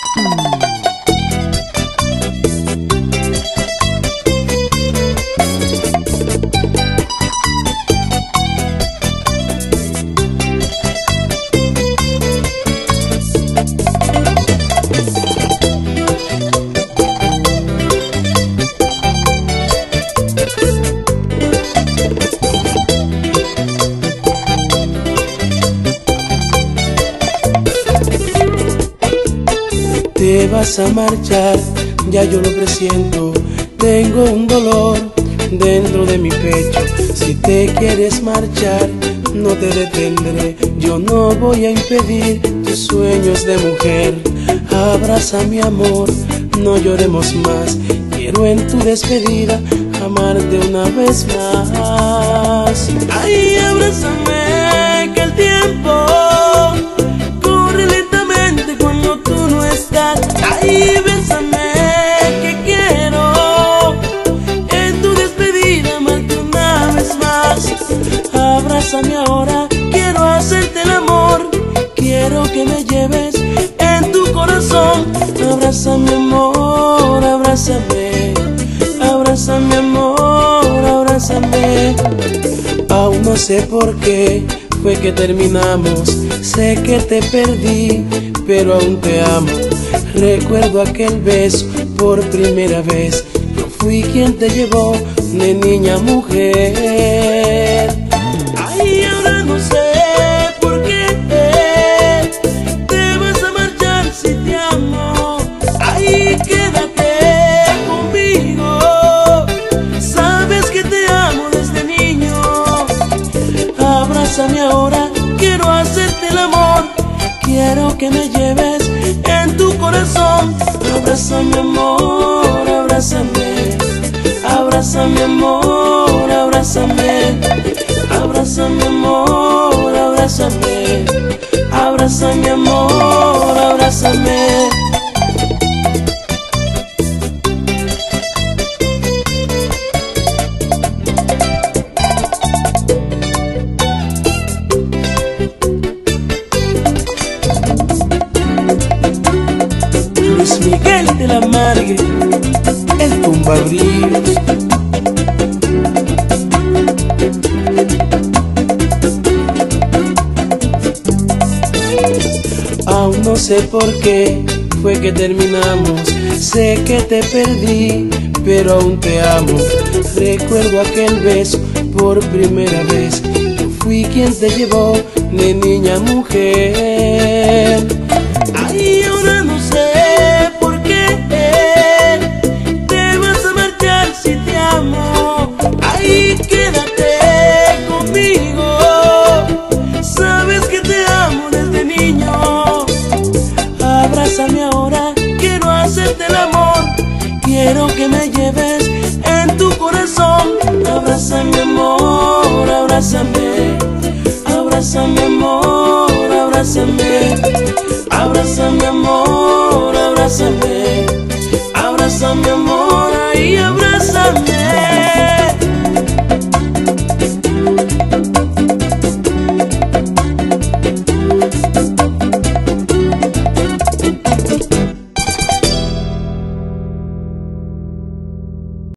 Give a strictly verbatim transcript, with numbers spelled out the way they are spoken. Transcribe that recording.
Te vas a marchar, ya yo lo presiento. Tengo un dolor dentro de mi pecho. Si te quieres marchar, no te detendré. Yo no voy a impedir tus sueños de mujer. Abraza mi amor, no lloremos más. Quiero en tu despedida amarte una vez más. Ay, abrázame, que el tiempo corre lentamente cuando tú no estás. Ay, bésame, que quiero en tu despedida amarte una vez más. Abrázame ahora, quiero hacerte el amor. Quiero que me lleves en tu corazón. Abrázame amor, abrázame. Abrázame amor, abrázame. Aún no sé por qué fue que terminamos. Sé que te perdí, pero aún te amo. Recuerdo aquel beso por primera vez. Yo fui quien te llevó de niña a mujer. Ay, ahora no sé por qué te vas a marchar si te amo. Ay, quédate conmigo. Sabes que te amo desde niño. Abrázame ahora, quiero hacerte el amor. Quiero que me lleves en tu corazón. Abrázame amor, abrázame. Abrázame amor, abrázame. Abrázame amor, abrázame. Abrázame amor, abrázame. Luis Miguel de la Margue, el tumbabrios. Aún no sé por qué fue que terminamos. Sé que te perdí, pero aún te amo. Recuerdo aquel beso por primera vez. Yo fui quien te llevó de niña a mujer. Ay, ahora no sé por qué te vas a marchar si te amo. Ay, quédate conmigo. Sabes que te amo desde niño. Abrázame ahora, quiero hacerte el amor. Quiero que me lleves en tu corazón. Abrázame amor, abrázame. Abrázame amor, abrázame. Abrázame amor, abrázame. Abrázame amor, ay, abrázame.